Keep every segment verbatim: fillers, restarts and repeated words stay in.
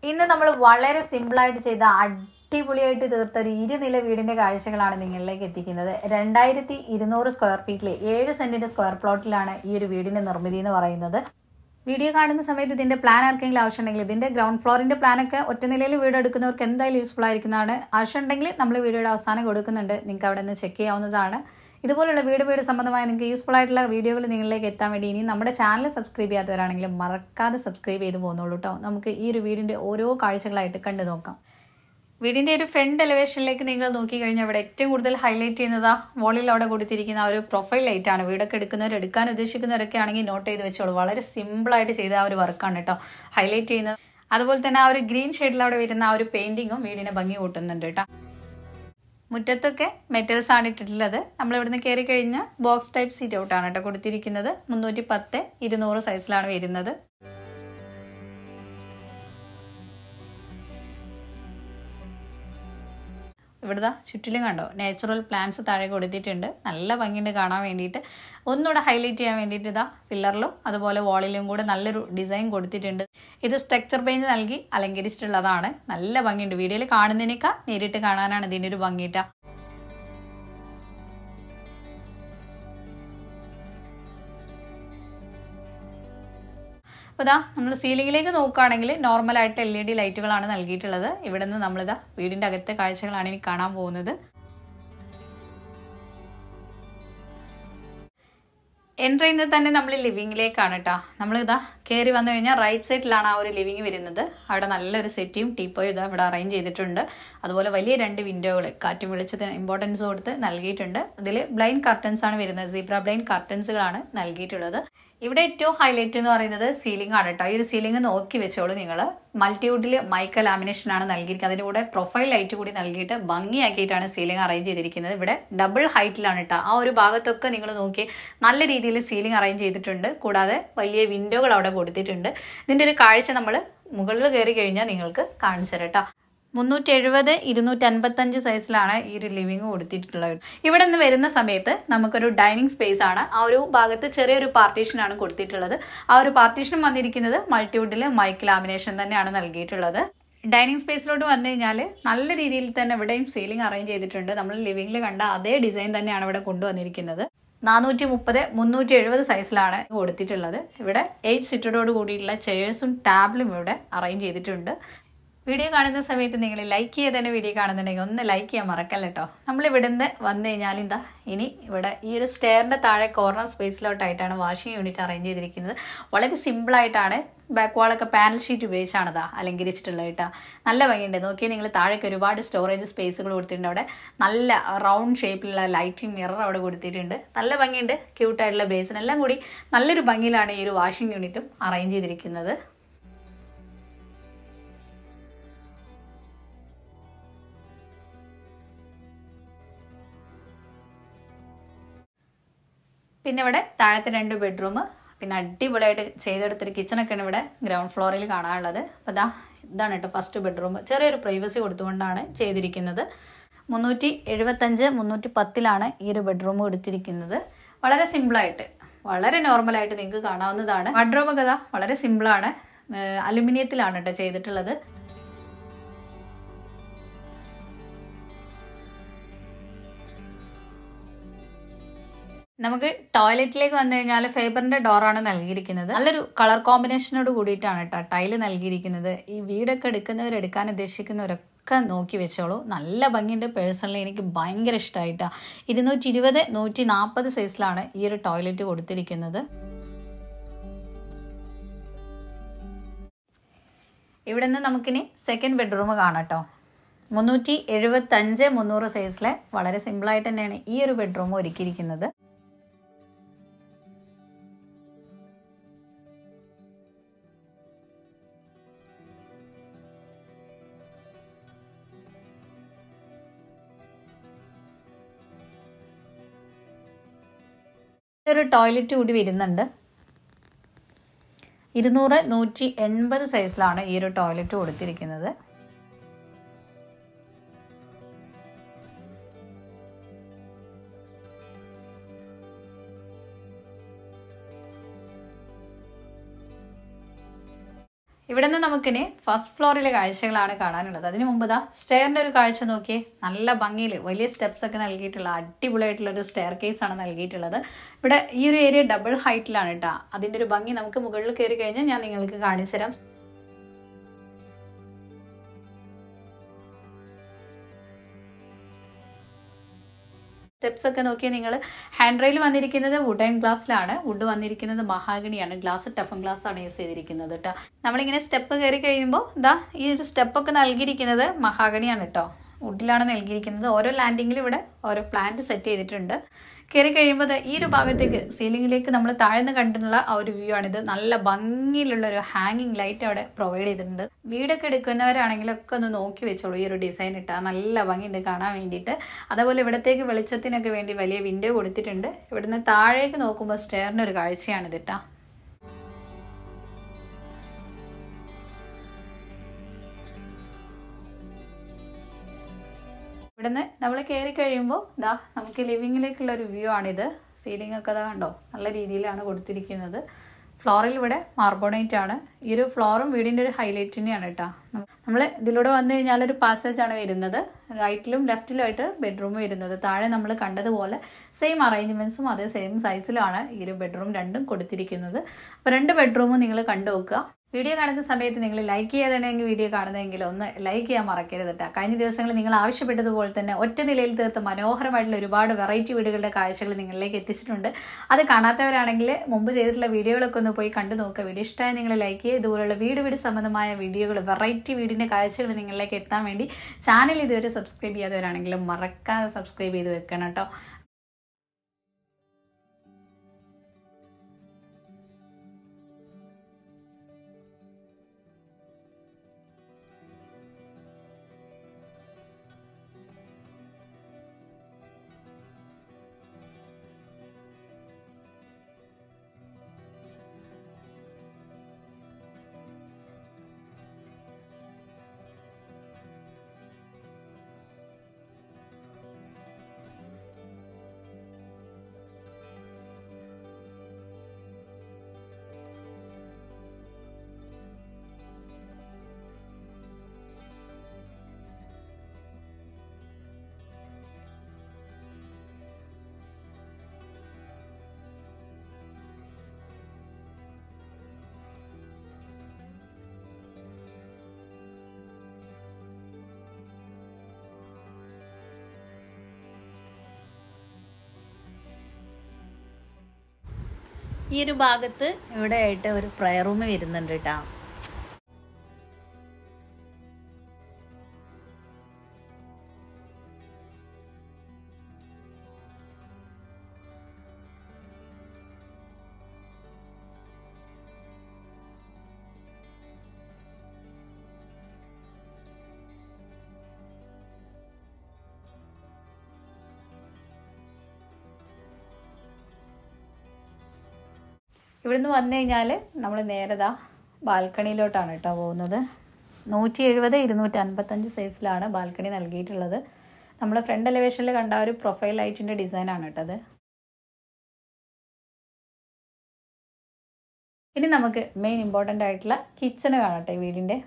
ഇന്ന് നമ്മൾ വളരെ സിമ്പിളായിട്ട് ചെയ്ത അടിപൊളിയായിട്ട് തീർത്ത ഒരു ഇരുനില വീടിന്റെ കാഴ്ചകളാണ് നിങ്ങളിലേക്ക് എത്തിക്കുന്നത്. രണ്ടായിരത്തി ഇരുന്നൂറ് സ്ക്വയർ ഫീറ്റിലെ ഏഴ് സെന്റിന്റെ സ്ക്വയർ പ്ലോട്ടിലാണ് ഈ ഒരു വീടിന്റെ നിർമ്മിതി എന്ന് പറയുന്നത്. വീഡിയോ കാണുന്ന സമയത്ത് ഇതിന്റെ പ്ലാൻ ആർക്കെങ്കിലും ആവശ്യമുണ്ടെങ്കിൽ ഇതിന്റെ ഗ്രൗണ്ട് ഫ്ലോറിന്റെ പ്ലാനൊക്കെ ഒറ്റ നിലയിൽ വീട് എടുക്കുന്നവർക്ക് എന്തായാലും യൂസ്ഫുൾ ആയിരിക്കുന്നതാണ്. ആവശ്യമുണ്ടെങ്കിൽ നമ്മൾ വീഡിയോയുടെ അവസാനം കൊടുക്കുന്നുണ്ട്, നിങ്ങൾക്ക് അവിടെ നിന്ന് ചെക്ക് ചെയ്യാവുന്നതാണ്. ഇതുപോലുള്ള വീട് വീട് സംബന്ധമായ നിങ്ങൾക്ക് യൂസ്ഫുൾ ആയിട്ടുള്ള വീഡിയോകൾ നിങ്ങളിലേക്ക് എത്താൻ വേണ്ടി ഇനി നമ്മുടെ ചാനൽ സബ്സ്ക്രൈബ് ചെയ്യാത്തവരാണെങ്കിലും മറക്കാതെ സബ്സ്ക്രൈബ് ചെയ്ത് പോകുന്നുള്ളൂ കേട്ടോ. നമുക്ക് ഈ ഒരു വീടിന്റെ ഓരോ കാഴ്ചകളായിട്ട് കണ്ടു നോക്കാം. വീടിന്റെ ഒരു ഫ്രണ്ട് എലിവേഷനിലേക്ക് നിങ്ങൾ നോക്കിക്കഴിഞ്ഞാൽ ഇവിടെ ഏറ്റവും കൂടുതൽ ഹൈലൈറ്റ് ചെയ്യുന്നത് വോളിൽ അവിടെ കൊടുത്തിരിക്കുന്ന ഒരു പ്രൊഫൈൽ ലൈറ്റ് ആണ്. വീടൊക്കെ എടുക്കുന്നവർ എടുക്കാൻ ഉദ്ദേശിക്കുന്നവരൊക്കെ ആണെങ്കിൽ നോട്ട് ചെയ്ത് വെച്ചോളൂ. വളരെ സിമ്പിൾ ആയിട്ട് ചെയ്ത ആ ഒരു വർക്കാണ് കേട്ടോ ഹൈലൈറ്റ് ചെയ്യുന്നത്. അതുപോലെ തന്നെ ആ ഒരു ഗ്രീൻ ഷെയ്ഡിൽ അവിടെ വരുന്ന ആ ഒരു പെയിന്റിങ്ങും വീടിനെ ഭംഗി കൂട്ടുന്നുണ്ട് കേട്ടോ. മുറ്റത്തൊക്കെ മെറ്റൽസ് ആണ് ഇട്ടിട്ടുള്ളത്. നമ്മൾ ഇവിടുന്ന് കയറി കഴിഞ്ഞാൽ ബോക്സ് ടൈപ്പ് സീറ്റ് ഔട്ട് ആണ് കേട്ടോ കൊടുത്തിരിക്കുന്നത്. മുന്നൂറ്റി പത്ത് ഇരുന്നൂറ് സൈസിലാണ് വരുന്നത്. ഇവിടുത്തെ ചുറ്റിലും കണ്ടോ നാച്ചുറൽ പ്ലാന്റ്സ് താഴെ കൊടുത്തിട്ടുണ്ട്. നല്ല ഭംഗിയുണ്ട് കാണാൻ വേണ്ടിയിട്ട്. ഒന്നുകൂടെ ഹൈലൈറ്റ് ചെയ്യാൻ വേണ്ടിയിട്ട് ഇതാ പില്ലറിലും അതുപോലെ വാളിലും കൂടെ നല്ലൊരു ഡിസൈൻ കൊടുത്തിട്ടുണ്ട്. ഇത് സ്ട്രക്ചർ പെയിന്റ് നൽകി അലങ്കരിച്ചിട്ടുള്ളതാണ്. നല്ല ഭംഗിയുണ്ട്. വീഡിയോയിൽ കാണുന്നതിനേക്കാൾ നേരിട്ട് കാണാനാണ് ഇതിൻ്റെ ഒരു ഭംഗിയിട്ട. അപ്പോൾ ഇതാ നമ്മൾ സീലിംഗിലേക്ക് നോക്കുകയാണെങ്കിൽ നോർമലായിട്ട് എൽ ഇ ഡി ലൈറ്റുകളാണ് നൽകിയിട്ടുള്ളത്. ഇവിടെ നിന്ന് നമ്മളിതാ വീടിൻ്റെ അകത്തെ കാഴ്ചകളാണ് ഇനി കാണാൻ പോകുന്നത്. എൻ്റർ ചെയ്യുന്നത് തന്നെ നമ്മൾ ലിവിങ്ങിലേക്കാണ് കേട്ടോ. നമ്മളിതാ കയറി വന്നു കഴിഞ്ഞാൽ റൈറ്റ് സൈഡിലാണ് ആ ഒരു ലിവിങ് വരുന്നത്. അവിടെ നല്ലൊരു സെറ്റിയും ടീപ്പോയും ഇതാ ഇവിടെ അറേഞ്ച് ചെയ്തിട്ടുണ്ട്. അതുപോലെ വലിയ രണ്ട് വിൻഡോകൾ കാറ്റും വെളിച്ചത്തിന് ഇമ്പോർട്ടൻസ് കൊടുത്ത് നൽകിയിട്ടുണ്ട്. ഇതിൽ ബ്ലൈൻഡ് കർട്ടൻസ് ആണ് വരുന്നത്. സീബ്ര ബ്ലൈൻഡ് കർട്ടൻസുകളാണ് നൽകിയിട്ടുള്ളത്. ഇവിടെ ഏറ്റവും ഹൈലൈറ്റ് എന്ന് പറയുന്നത് സീലിംഗ് ആണ് കേട്ടോ. ഈ ഒരു സീലിംഗ് നോക്കി വെച്ചോളൂ നിങ്ങൾ. മൾട്ടിവുഡിൽ മൈക്ക ലാമിനേഷൻ ആണ് നൽകിയിരിക്കുന്നത്. അതിൻ്റെ കൂടെ പ്രൊഫൈൽ ലൈറ്റ് കൂടി നൽകിയിട്ട് ഭംഗിയാക്കിയിട്ടാണ് സീലിംഗ് അറേഞ്ച് ചെയ്തിരിക്കുന്നത്. ഇവിടെ ഡബിൾ ഹൈറ്റിലാണ് കേട്ടോ. ആ ഒരു ഭാഗത്തൊക്കെ നിങ്ങൾ നോക്കി നല്ല രീതിയിൽ സീലിംഗ് അറേഞ്ച് ചെയ്തിട്ടുണ്ട്. കൂടാതെ വലിയ വിൻഡോകൾ അവിടെ കൊടുത്തിട്ടുണ്ട്. ഇതിൻ്റെ ഒരു കാഴ്ച നമ്മൾ മുകളിൽ കയറി കഴിഞ്ഞാൽ നിങ്ങൾക്ക് കാണിച്ചു തരാം കേട്ടോ. മുന്നൂറ്റി എഴുപത് ഇരുന്നൂറ്റി അൻപത്തി അഞ്ച് സൈസിലാണ് ഈ ഒരു ലിവിങ് കൊടുത്തിട്ടുള്ളത്. ഇവിടെ നിന്ന് വരുന്ന സമയത്ത് നമുക്കൊരു ഡൈനിങ് സ്പേസ് ആണ്. ആ ഒരു ഭാഗത്ത് ചെറിയൊരു പാർട്ടീഷൻ ആണ് കൊടുത്തിട്ടുള്ളത്. ആ ഒരു പാർട്ടീഷൻ വന്നിരിക്കുന്നത് മൾട്ടിവുഡിൽ മൈക്ക് ലാമിനേഷൻ തന്നെയാണ് നൽകിയിട്ടുള്ളത്. ഡൈനിങ് സ്പേസിലോട്ട് വന്നു കഴിഞ്ഞാൽ നല്ല രീതിയിൽ തന്നെ ഇവിടെയും സീലിംഗ് അറേഞ്ച് ചെയ്തിട്ടുണ്ട്. നമ്മൾ ലിവിങ്ങിൽ കണ്ട അതേ ഡിസൈൻ തന്നെയാണ് ഇവിടെ കൊണ്ടുവന്നിരിക്കുന്നത്. നാനൂറ്റി മുപ്പത് മുന്നൂറ്റി എഴുപത് സൈസിലാണ് കൊടുത്തിട്ടുള്ളത്. ഇവിടെ എയ്റ്റ് സിറ്റഡോട് കൂടിയിട്ടുള്ള ചെയേഴ്സും ടാബിളും ഇവിടെ അറേഞ്ച് ചെയ്തിട്ടുണ്ട്. വീഡിയോ കാണുന്ന സമയത്ത് നിങ്ങൾ ലൈക്ക് ചെയ്ത് തന്നെ വീഡിയോ കാണുന്നുണ്ടെങ്കിൽ ഒന്ന് ലൈക്ക് ചെയ്യാൻ മറക്കല്ല കേട്ടോ. നമ്മൾ ഇവിടുന്ന് വന്നു കഴിഞ്ഞാൽ എന്താ ഇനി ഇവിടെ ഈ ഒരു സ്റ്റെയറിന്റെ താഴെ കോർണർ സ്പേസിലോട്ടായിട്ടാണ് വാഷിംഗ് യൂണിറ്റ് അറേഞ്ച് ചെയ്തിരിക്കുന്നത്. വളരെ സിമ്പിളായിട്ടാണ്. ബാക്ക് വാളൊക്കെ പാനൽ ഷീറ്റ് ഉപയോഗിച്ചാണ് ഇതാ അലങ്കരിച്ചിട്ടുള്ളത് കേട്ടോ. നല്ല ഭംഗിയുണ്ട്. നോക്കിയാൽ നിങ്ങൾ താഴേക്ക് ഒരുപാട് സ്റ്റോറേജ് സ്പേസുകൾ കൊടുത്തിട്ടുണ്ട്. അവിടെ നല്ല റൗണ്ട് ഷേപ്പിലുള്ള ലൈറ്റിംഗ് മിറർ അവിടെ കൊടുത്തിട്ടുണ്ട്. നല്ല ഭംഗിയുണ്ട്. ക്യൂട്ടായിട്ടുള്ള ബേസിൻ എല്ലാം കൂടി നല്ലൊരു ഭംഗിയിലാണ് ഈ ഒരു വാഷിംഗ് യൂണിറ്റും അറേഞ്ച് ചെയ്തിരിക്കുന്നത്. പിന്നെ ഇവിടെ താഴത്തെ രണ്ട് ബെഡ്റൂം, പിന്നെ അടിപൊളിയായിട്ട് ചെയ്തെടുത്തൊരു കിച്ചണൊക്കെയാണ് ഇവിടെ ഗ്രൗണ്ട് ഫ്ലോറിൽ കാണാനുള്ളത്. അപ്പോൾ ഇതാ ഇതാണ് കേട്ടോ ഫസ്റ്റ് ബെഡ്റൂം. ചെറിയൊരു പ്രൈവസി കൊടുത്തുകൊണ്ടാണ് ചെയ്തിരിക്കുന്നത്. മുന്നൂറ്റി എഴുപത്തഞ്ച് മുന്നൂറ്റി പത്തിലാണ് ഈ ഒരു ബെഡ്റൂം എടുത്തിരിക്കുന്നത്. വളരെ സിമ്പിളായിട്ട് വളരെ നോർമലായിട്ട് നിങ്ങൾക്ക് കാണാവുന്നതാണ്. വാർഡ്രോബ് ഒക്കെ ഇതാ വളരെ സിമ്പിളാണ്. അലുമിനിയത്തിലാണ് കേട്ടോ ചെയ്തിട്ടുള്ളത്. നമുക്ക് ടോയ്ലറ്റിലേക്ക് വന്നു കഴിഞ്ഞാൽ ഫേബറിന്റെ ഡോറാണ് നൽകിയിരിക്കുന്നത്. നല്ലൊരു കളർ കോമ്പിനേഷനോട് കൂടിയിട്ടാണ് കേട്ടോ ടൈല് നൽകിയിരിക്കുന്നത്. ഈ വീടൊക്കെ എടുക്കുന്നവർ എടുക്കാൻ ഉദ്ദേശിക്കുന്നവരൊക്കെ നോക്കി വെച്ചോളൂ. നല്ല ഭംഗിയുണ്ട്. പേഴ്സണലി എനിക്ക് ഭയങ്കര ഇഷ്ടമായിട്ടാ. ഇരുന്നൂറ്റി ഇരുപത് നൂറ്റി നാൽപ്പത് സൈസിലാണ് ഈ ഒരു ടോയ്ലറ്റ് കൊടുത്തിരിക്കുന്നത്. ഇവിടെ നിന്ന് നമുക്കിനി സെക്കൻഡ് ബെഡ്റൂം കാണാം കേട്ടോ. മുന്നൂറ്റി എഴുപത്തി അഞ്ച് മുന്നൂറ് സൈസിലെ വളരെ സിമ്പിളായിട്ട് തന്നെയാണ് ഈ ഒരു ബെഡ്റൂം ഒരുക്കിയിരിക്കുന്നത്. ഒരു ടോയ്ലറ്റ് കൂടി വരുന്നുണ്ട്. ഇരുന്നൂറ് നൂറ്റി എൺപത് സൈസിലാണ് ഈ ഒരു ടോയ്ലറ്റ് കൊടുത്തിരിക്കുന്നത്. ഇവിടെ നിന്ന് നമുക്കിനി ഫസ്റ്റ് ഫ്ലോറിലെ കാഴ്ചകളാണ് കാണാനുള്ളത്. അതിന് മുമ്പ് ദാ സ്റ്റെയറിന്റെ ഒരു കാഴ്ച നോക്കിയേ. നല്ല ഭംഗിയിൽ വലിയ സ്റ്റെപ്സ് ഒക്കെ നൽകിയിട്ടുള്ള അടിപൊളിയായിട്ടുള്ള ഒരു സ്റ്റെയർ കേസ് ആണ് നൽകിയിട്ടുള്ളത്. ഇവിടെ ഈ ഒരു ഏരിയ ഡബിൾ ഹൈറ്റിലാണ് കേട്ടോ. അതിന്റെ ഒരു ഭംഗി നമുക്ക് മുകളിൽ കയറി കഴിഞ്ഞാൽ ഞാൻ നിങ്ങൾക്ക് കാണിച്ചു തരാം. സ്റ്റെപ്സ് ഒക്കെ നോക്കിയാൽ നിങ്ങൾ ഹാൻഡ് റെയിൽ വന്നിരിക്കുന്നത് വുഡൻ ഗ്ലാസ്സിലാണ്. വുഡ് വന്നിരിക്കുന്നത് മഹാഗണിയാണ്. ഗ്ലാസ് ടഫൻ ഗ്ലാസ് ആണ് യൂസ് ചെയ്തിരിക്കുന്നത് കേട്ടോ. നമ്മളിങ്ങനെ സ്റ്റെപ്പ് കയറി കഴിയുമ്പോൾ ഇതാ ഈ ഒരു സ്റ്റെപ്പൊക്കെ നൽകിയിരിക്കുന്നത് മഹാഗണിയാണ് കേട്ടോ. വുഡിലാണ് നൽകിയിരിക്കുന്നത്. ഓരോ ലാൻഡിങ്ങിലും ഇവിടെ ഓരോ പ്ലാന്റ് സെറ്റ് ചെയ്തിട്ടുണ്ട്. കയറി കഴിയുമ്പോൾ ഈ ഒരു ഭാഗത്തേക്ക് സീലിംഗിലേക്ക് നമ്മൾ താഴ്ന്ന് കണ്ടിട്ടുള്ള ആ ഒരു വ്യൂ ആണിത്. നല്ല ഭംഗിയിലുള്ള ഒരു ഹാങ്ങിങ് ലൈറ്റ് അവിടെ പ്രൊവൈഡ് ചെയ്തിട്ടുണ്ട്. വീടൊക്കെ എടുക്കുന്നവരാണെങ്കിലൊക്കെ ഒന്ന് നോക്കി വെച്ചോളൂ. ഈ ഒരു ഡിസൈൻ ഇട്ടാൽ നല്ല ഭംഗിയുണ്ട് കാണാൻ വേണ്ടിയിട്ട്. അതേപോലെ ഇവിടത്തേക്ക് വെളിച്ചത്തിനൊക്കെ വേണ്ടി വലിയ വിൻഡോ കൊടുത്തിട്ടുണ്ട്. ഇവിടുന്ന് താഴേക്ക് നോക്കുമ്പോൾ സ്റ്റെയറിന്റെ ഒരു കാഴ്ചയാണിത് കേട്ടോ. ഇവിടുന്ന് നമ്മൾ കയറി കഴിയുമ്പോൾ ഇതാ നമുക്ക് ലിവിങ്ങിലേക്കുള്ള ഒരു വ്യൂ ആണിത്. സീലിംഗ് ഒക്കെ അതാ കണ്ടോ, നല്ല രീതിയിലാണ് കൊടുത്തിരിക്കുന്നത്. ഫ്ലോറിൽ ഇവിടെ മാർബോണൈറ്റ് ആണ്. ഈ ഒരു ഫ്ലോറും വീടിൻ്റെ ഒരു ഹൈലൈറ്റ് തന്നെയാണ് കേട്ടോ. നമ്മൾ ഇതിലൂടെ വന്നു കഴിഞ്ഞാൽ ഒരു പാസേജ് ആണ് വരുന്നത്. റൈറ്റിലും ലെഫ്റ്റിലും ആയിട്ട് ബെഡ്റൂം വരുന്നത്. താഴെ നമ്മൾ കണ്ടതുപോലെ സെയിം അറേഞ്ച്മെന്റ്സും അതേ സെയിം സൈസിലാണ് ഈ ഒരു ബെഡ്റൂം രണ്ടും കൊടുത്തിരിക്കുന്നത്. അപ്പോൾ രണ്ട് ബെഡ്റൂമും നിങ്ങൾ കണ്ടു നോക്കുക. വീഡിയോ കാണുന്ന സമയത്ത് നിങ്ങൾ ലൈക്ക് ചെയ്യാതെങ്കിൽ വീഡിയോ കാണുന്നതെങ്കിൽ ഒന്ന് ലൈക്ക് ചെയ്യാൻ മറക്കരുത് കേട്ടോ. കഴിഞ്ഞ ദിവസങ്ങളിൽ നിങ്ങൾ ആവശ്യപ്പെട്ടതുപോലെ തന്നെ ഒറ്റ നിലയിൽ തീർത്ത് മനോഹരമായിട്ടുള്ള ഒരുപാട് വെറൈറ്റി വീടുകളുടെ കാഴ്ചകൾ നിങ്ങളിലേക്ക് എത്തിച്ചിട്ടുണ്ട്. അത് കാണാത്തവരാണെങ്കിൽ മുമ്പ് ചെയ്തിട്ടുള്ള വീഡിയോകളൊക്കെ ഒന്ന് പോയി കണ്ടു നോക്കുക. വീഡിയോ ഇഷ്ടമായി നിങ്ങൾ ലൈക്ക് ചെയ്യുക. ഇതുപോലുള്ള വീട് വീട് സംബന്ധമായ വീഡിയോകൾ, വെറൈറ്റി വീടിൻ്റെ കാഴ്ചകൾ നിങ്ങളിലേക്ക് എത്താൻ വേണ്ടി ചാനൽ ഇതുവരെ സബ്സ്ക്രൈബ് ചെയ്യാത്തവരാണെങ്കിലും മറക്കാതെ സബ്സ്ക്രൈബ് ചെയ്ത് വെക്കണം കേട്ടോ. ഈ ഒരു ഭാഗത്ത് ഇവിടെ ആയിട്ട് ഒരു പ്രയർ റൂം വരുന്നുണ്ട് കേട്ടോ. ഇവിടുന്ന് വന്നു കഴിഞ്ഞാൽ നമ്മൾ നേരതാ ബാൽക്കണിയിലോട്ടാണ് കേട്ടോ പോകുന്നത്. നൂറ്റി എഴുപത് ഇരുന്നൂറ്റി അൻപത്തഞ്ച് സൈസിലാണ് ബാൽക്കണി നൽകിയിട്ടുള്ളത്. നമ്മൾ ഫ്രണ്ട് എലിവേഷനിൽ കണ്ട ഒരു പ്രൊഫൈൽ ലൈറ്റിൻ്റെ ഡിസൈനാണ് കേട്ടത്. ഇനി നമുക്ക് മെയിൻ ഇമ്പോർട്ടൻ്റ് ആയിട്ടുള്ള കിച്ചണ് കാണട്ടെ വീടിൻ്റെ.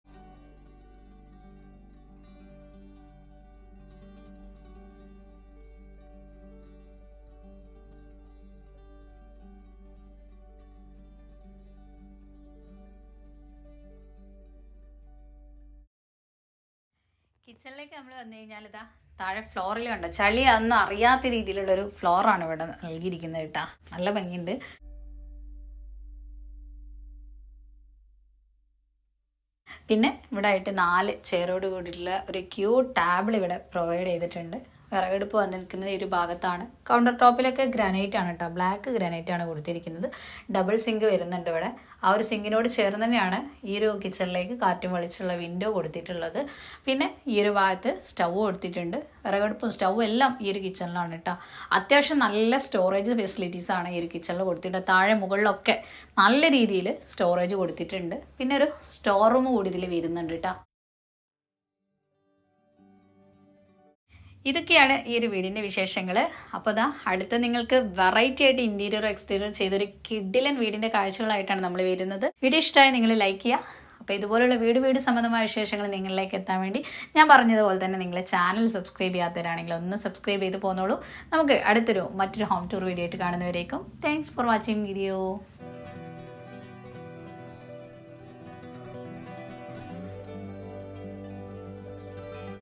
കിച്ചണിലേക്ക് നമ്മൾ വന്നു കഴിഞ്ഞാൽ ഇതാ താഴെ ഫ്ലോറിൽ കണ്ടോ, ചളി അതൊന്നും അറിയാത്ത രീതിയിലുള്ളൊരു ഫ്ലോറാണ് ഇവിടെ നൽകിയിരിക്കുന്നത് കേട്ടാ. നല്ല ഭംഗിയുണ്ട്. പിന്നെ ഇവിടെ ആയിട്ട് നാല് ചെയറോട് കൂടിയിട്ടുള്ള ഒരു ക്യൂട്ട് ടേബിൾ ഇവിടെ പ്രൊവൈഡ് ചെയ്തിട്ടുണ്ട്. വിറകടുപ്പ് വന്നിരിക്കുന്നത് ഈ ഒരു ഭാഗത്താണ്. കൗണ്ടർ ടോപ്പിലൊക്കെ ഗ്രാനൈറ്റ് ആണ് കേട്ടോ, ബ്ലാക്ക് ഗ്രാനൈറ്റ് ആണ് കൊടുത്തിരിക്കുന്നത്. ഡബിൾ സിങ്ക് വരുന്നുണ്ട് ഇവിടെ. ആ ഒരു സിങ്കിനോട് ചേർന്ന് തന്നെയാണ് ഈ ഒരു കിച്ചണിലേക്ക് കാറ്റും വെളിച്ചുള്ള വിൻഡോ കൊടുത്തിട്ടുള്ളത്. പിന്നെ ഈ ഒരു ഭാഗത്ത് സ്റ്റൗ കൊടുത്തിട്ടുണ്ട്. വിറകടുപ്പും സ്റ്റൗവും എല്ലാം ഈ ഒരു കിച്ചണിലാണ് കേട്ടോ. അത്യാവശ്യം നല്ല സ്റ്റോറേജ് ഫെസിലിറ്റീസ് ആണ് ഈ ഒരു കിച്ചണിൽ കൊടുത്തിട്ടുണ്ട്. താഴെ മുകളിലൊക്കെ നല്ല രീതിയിൽ സ്റ്റോറേജ് കൊടുത്തിട്ടുണ്ട്. പിന്നെ ഒരു സ്റ്റോർ റൂം കൂടി ഇതിൽ വരുന്നുണ്ട് കേട്ടോ. ഇതൊക്കെയാണ് ഈ ഒരു വീടിൻ്റെ വിശേഷങ്ങൾ. അപ്പോൾ ദാ അടുത്ത നിങ്ങൾക്ക് വെറൈറ്റി ആയിട്ട് ഇൻറ്റീരിയർ എക്സ്റ്റീരിയർ ചെയ്തൊരു കിഡിലൻ വീടിൻ്റെ കാഴ്ചകളായിട്ടാണ് നമ്മൾ വരുന്നത്. വീഡിയോ ഇഷ്ടമായി നിങ്ങൾ ലൈക്ക് ചെയ്യുക. അപ്പോൾ ഇതുപോലുള്ള വീട് വീട് സംബന്ധമായ വിശേഷങ്ങൾ നിങ്ങളിലേക്ക് എത്താൻ വേണ്ടി ഞാൻ പറഞ്ഞതുപോലെ തന്നെ നിങ്ങളെ ചാനൽ സബ്സ്ക്രൈബ് ചെയ്യാത്തവരാണെങ്കിൽ ഒന്ന് സബ്സ്ക്രൈബ് ചെയ്ത് പോന്നോളൂ. നമുക്ക് അടുത്തൊരു മറ്റൊരു ഹോം ടൂർ വീഡിയോ ആയിട്ട് കാണുന്നവരേക്കും താങ്ക്സ് ഫോർ വാച്ചിങ് വീഡിയോ.